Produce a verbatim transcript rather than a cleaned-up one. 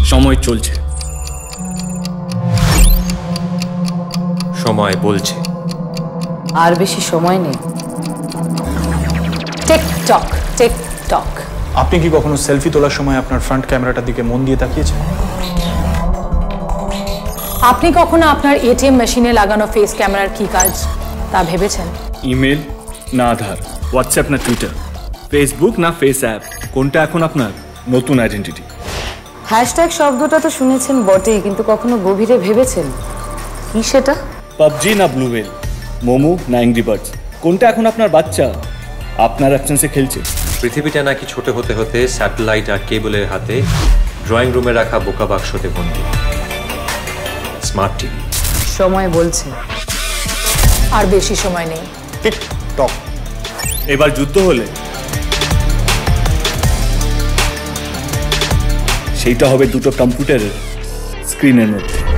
সময় চলছে, সময় বলছে আর বেশি সময় নেই। TikTok TikTok. আপনি কি কখনো সেলফি তোলার সময় আপনার ফ্রন্ট ক্যামেরাটার দিকে মন দিয়ে তাকিয়েছেন? আপনি কখনো আপনার এটিএম মেশিনে লাগানো ফেস ক্যামেরার কি কাজ তা ভেবেছেন? ইমেল না আধার, হোয়াটসঅ্যাপ না টুইটার, ফেসবুক না ফেস অ্যাপ, কোনটা এখন আপনার নতুন আইডেন্টিটি? হ্যাশট্যাগ শব্দটা তো শুনেছেন বটেই, কিন্তু কখনো গভীরে ভেবেছেন কি সেটা? পাবজি না ব্লু হোয়েল, মোমো না অ্যাংরি বার্ডস, কোনটা এখন আপনার বাচ্চা আপনার অ্যাবসেন্সে খেলছে? পৃথিবীটা নাকি ছোট হতে হতে স্যাটেলাইট আর কেবলের হাতে ড্রয়িং রুমে রাখা বোকা বাক্সতে বন্দী। Smart TV. সময় বলছে আর বেশি সময় নেই। টিকটক। এবার যুদ্ধ হলে সেইটা হবে দুটো কম্পিউটারের স্ক্রিনের মধ্যে।